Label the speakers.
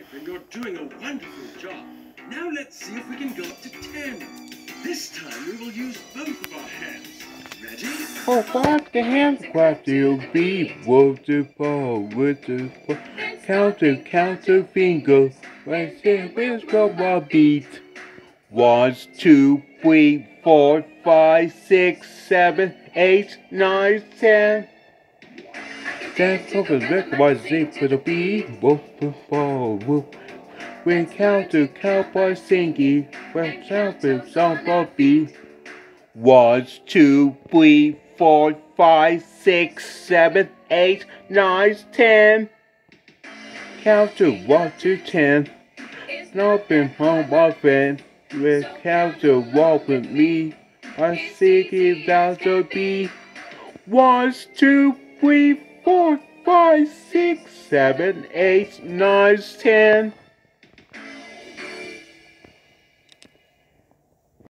Speaker 1: and you're doing a wonderful job. Now let's see if we can go up to 10. This time we will use both of our hands. Ready?
Speaker 2: Oh, clap the hands, clap the beat, with the ball, with the ball. Count the fingers, let's see, let's go my beat. 1, 2, 3, 4, 5, 6, 7, 8, 9, 10. That's over the was it for the beat, with the ball, with. We count the cowboy singing, we're jumping on the beat. 1, 2, 3, 4, 5, 6, 7, 8, 9, 10. Count to 1 to 10. Snowbin home often. We count to walk with me. I sing it down the beat. 1, 2, 3, 4, 5, 6, 7, 8, 9, 10.